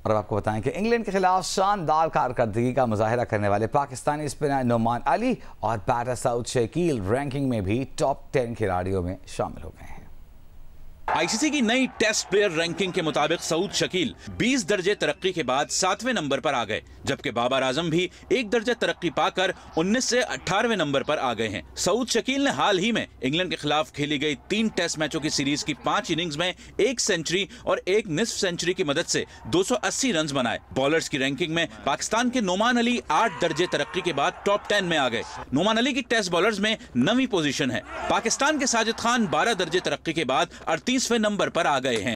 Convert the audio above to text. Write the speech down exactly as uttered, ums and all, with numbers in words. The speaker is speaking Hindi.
और अब आपको बताएं कि इंग्लैंड के खिलाफ शानदार कारकर्दगी का मुजाहिरा करने वाले पाकिस्तानी स्पिनर नुमान अली और बैटर सऊद शकील रैंकिंग में भी टॉप टेन खिलाड़ियों में शामिल हो गए हैं। आईसीसी की नई टेस्ट प्लेयर रैंकिंग के मुताबिक सऊद शकील बीस दर्जे तरक्की के बाद सातवें नंबर पर आ गए, जबकि बाबर आजम भी एक दर्जे तरक्की पाकर उन्नीस से अठारहवें नंबर पर आ गए हैं। सऊद शकील ने हाल ही में इंग्लैंड के खिलाफ खेली गई तीन टेस्ट मैचों की सीरीज की पांच इनिंग्स में एक सेंचुरी और एक निस्फ सेंचुरी की मदद से दो सौ अस्सी रन बनाए। बॉलर्स की रैंकिंग में पाकिस्तान के नुमान अली आठ दर्जे तरक्की के बाद टॉप टेन में आ गए। नुमान अली की टेस्ट बॉलर्स में नवीं पोजीशन है। पाकिस्तान के साजिद खान बारह दर्जे तरक्की के बाद अड़तीसवें नंबर पर आ गए हैं।